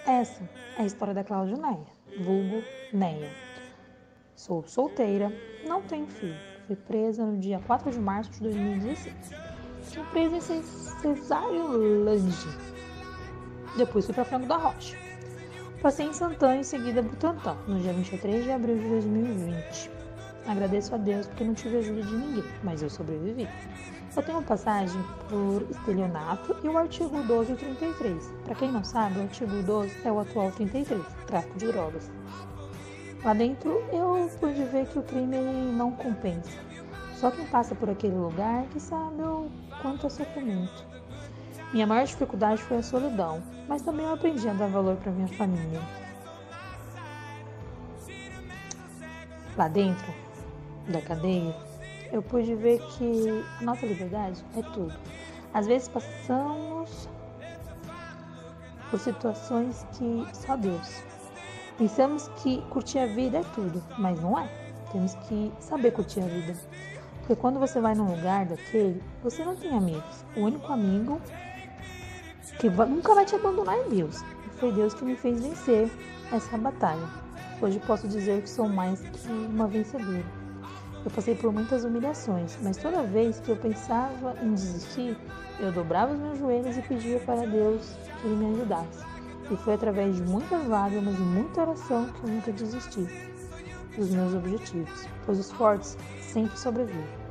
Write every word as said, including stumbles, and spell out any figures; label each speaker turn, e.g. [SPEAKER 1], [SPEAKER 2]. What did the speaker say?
[SPEAKER 1] Essa é a história da Cláudia Neia, vulgo Neia. Sou solteira, não tenho filho. Fui presa no dia quatro de março de dois mil e dezesseis. Fiquei presa em Cesariolândia. Depois fui para Franco da Rocha. Passei em Santana e em seguida Butantã, no dia vinte e três de abril de dois mil e vinte. Agradeço a Deus porque não tive ajuda de ninguém, mas eu sobrevivi. Eu tenho passagem por estelionato e o artigo doze e trinta e três. Para quem não sabe, o artigo doze é o atual trinta e três, tráfico de drogas. Lá dentro eu pude ver que o crime não compensa. Só quem passa por aquele lugar que sabe o quanto é sofrimento. Minha maior dificuldade foi a solidão, mas também eu aprendi a dar valor para minha família. Lá dentro da cadeia, eu pude ver que a nossa liberdade é tudo. Às vezes passamos por situações que só Deus. Pensamos que curtir a vida é tudo, mas não é. Temos que saber curtir a vida. Porque quando você vai num lugar daquele, você não tem amigos. O único amigo que nunca vai te abandonar é Deus. E foi Deus que me fez vencer essa batalha. Hoje posso dizer que sou mais que uma vencedora. Eu passei por muitas humilhações, mas toda vez que eu pensava em desistir, eu dobrava os meus joelhos e pedia para Deus que Ele me ajudasse. E foi através de muitas lágrimas e muita oração que eu nunca desisti dos meus objetivos, pois os fortes sempre sobrevivem.